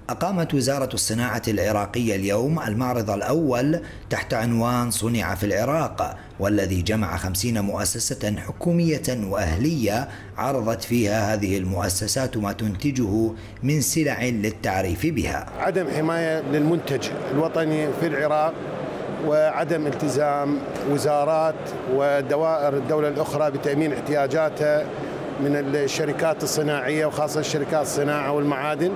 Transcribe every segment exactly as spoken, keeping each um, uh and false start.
أقامت وزارة الصناعة العراقية اليوم المعرض الأول تحت عنوان صنع في العراق، والذي جمع خمسين مؤسسة حكومية وأهلية عرضت فيها هذه المؤسسات ما تنتجه من سلع للتعريف بها. عدم حماية للمنتج الوطني في العراق، وعدم التزام وزارات ودوائر الدولة الأخرى بتأمين احتياجاتها من الشركات الصناعية وخاصة الشركات الصناعة والمعادن.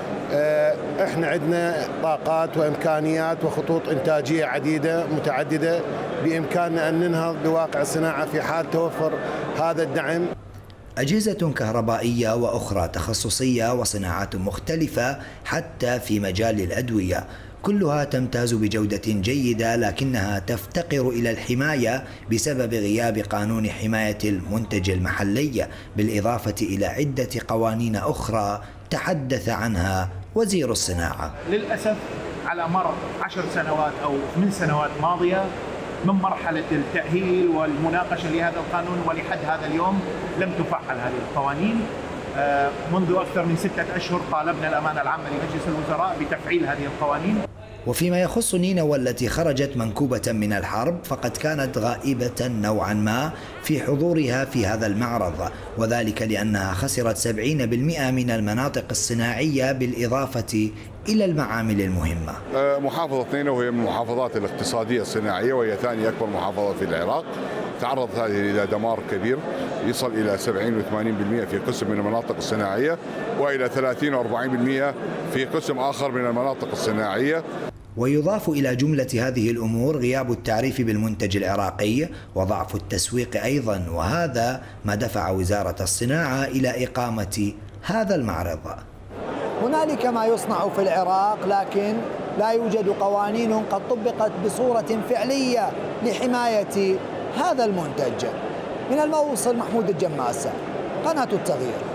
احنا عندنا طاقات وامكانيات وخطوط انتاجيه عديده متعدده بامكاننا ان ننهض بواقع الصناعه في حال توفر هذا الدعم. أجهزة كهربائية وأخرى تخصصية وصناعات مختلفة حتى في مجال الأدوية، كلها تمتاز بجودة جيدة، لكنها تفتقر إلى الحماية بسبب غياب قانون حماية المنتج المحلي، بالإضافة إلى عدة قوانين أخرى تحدث عنها وزير الصناعة. للأسف على مر عشر سنوات أو من سنوات ماضية من مرحلة التأهيل والمناقشة لهذا القانون ولحد هذا اليوم لم تفعل هذه القوانين. منذ أكثر من ستة أشهر طالبنا الأمانة العامة لمجلس الوزراء بتفعيل هذه القوانين. وفيما يخص نينوى التي خرجت منكوبة من الحرب، فقد كانت غائبة نوعا ما في حضورها في هذا المعرض، وذلك لأنها خسرت سبعين بالمئة من المناطق الصناعية بالإضافة إلى المعامل المهمة. محافظة نينوى هي من المحافظات الاقتصادية الصناعية، وهي ثاني أكبر محافظة في العراق. تعرضت هذه إلى دمار كبير يصل إلى سبعين وثمانين بالمئة في قسم من المناطق الصناعية، وإلى ثلاثين وأربعين بالمئة في قسم آخر من المناطق الصناعية. ويضاف إلى جملة هذه الأمور غياب التعريف بالمنتج العراقي وضعف التسويق أيضا، وهذا ما دفع وزارة الصناعة إلى إقامة هذا المعرض. هنالك ما يصنع في العراق، لكن لا يوجد قوانين قد طبقت بصورة فعلية لحماية هذا المنتج. من الموصل محمود الجماسة، قناة التغيير.